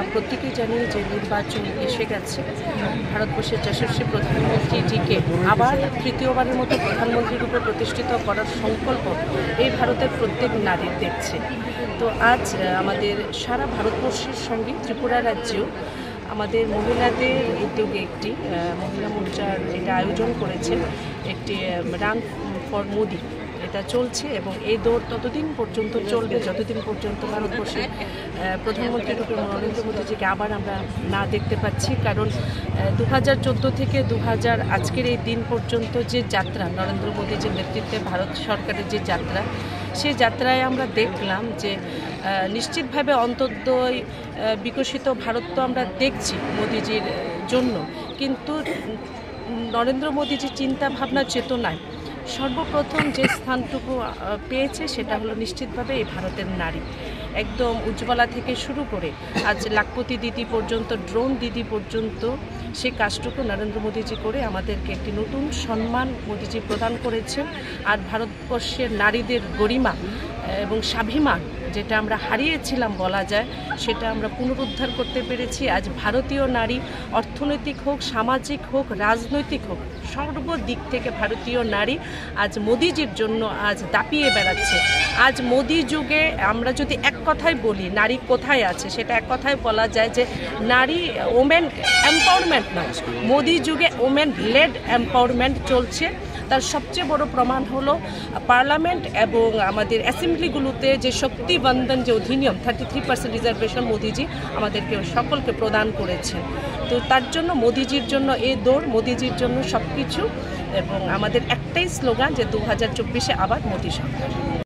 প্রত্যেকেই জানি যে নির্বাচন এসে গেছে। ভারতবর্ষের যশস্বী প্রধানমন্ত্রীজিকে আবার তৃতীয়বারের মতো প্রধানমন্ত্রী রূপে প্রতিষ্ঠিত করার সংকল্প এই ভারতের প্রত্যেক নারী দেখছে। তো আজ আমাদের সারা ভারতবর্ষের সঙ্গে ত্রিপুরা রাজ্যেও আমাদের মহিলাদের উদ্যোগে একটি মহিলা মোর্চার এটা আয়োজন করেছে, একটি রান ফর মোদি এটা চলছে এবং এই দৌড় ততদিন পর্যন্ত চলবে যতদিন পর্যন্ত ভারতবর্ষের প্রধানমন্ত্রী রূপে নরেন্দ্র মোদীজিকে আবার আমরা না দেখতে পাচ্ছি। কারণ 2014 থেকে 2000 আজকের এই দিন পর্যন্ত যে যাত্রা নরেন্দ্র মোদীজির নেতৃত্বে ভারত সরকারের যে যাত্রা, সেই যাত্রায় আমরা দেখলাম যে নিশ্চিতভাবে অন্তর্দয় বিকশিত ভারত তো আমরা দেখছি মোদীজির জন্য, কিন্তু নরেন্দ্র মোদীজির চিন্তা ভাবনা চেতনায় সর্বপ্রথম যে স্থানটুকু পেয়েছে সেটা হলো নিশ্চিতভাবে এই ভারতের নারী। একদম উজ্জ্বলা থেকে শুরু করে আজ লাখপতি দিদি পর্যন্ত, ড্রোন দিদি পর্যন্ত সেই কাজটুকু নরেন্দ্র মোদীজি করে আমাদেরকে একটি নতুন সম্মান মোদীজি প্রদান করেছেন। আর ভারতবর্ষের নারীদের গরিমা এবং স্বাভিমান যেটা আমরা হারিয়েছিলাম বলা যায়, সেটা আমরা পুনরুদ্ধার করতে পেরেছি। আজ ভারতীয় নারী অর্থনৈতিক হোক, সামাজিক হোক, রাজনৈতিক হোক, সর্বদিক থেকে ভারতীয় নারী আজ মোদিজির জন্য আজ দাপিয়ে বেড়াচ্ছে। আজ মোদি যুগে আমরা যদি এক কথায় বলি নারী কোথায় আছে, সেটা এক কথায় বলা যায় যে নারী ওমেন এম্পাওয়ারমেন্ট নয়, মোদি যুগে ওমেন লেড এম্পাওয়ারমেন্ট চলছে। তার সবচেয়ে বড় প্রমাণ হলো পার্লামেন্ট এবং আমাদের অ্যাসেম্বলিগুলোতে যে শক্তিবন্ধন যে অধিনিয়ম 33% রিজার্ভেশন মোদিজি আমাদেরকে সকলকে প্রদান করেছেন। তো তার জন্য মোদিজির জন্য এই দৌড়, মোদিজির জন্য সব কিছু, এবং আমাদের একটাই স্লোগান যে 2024-এ আবার মোদি সরকার।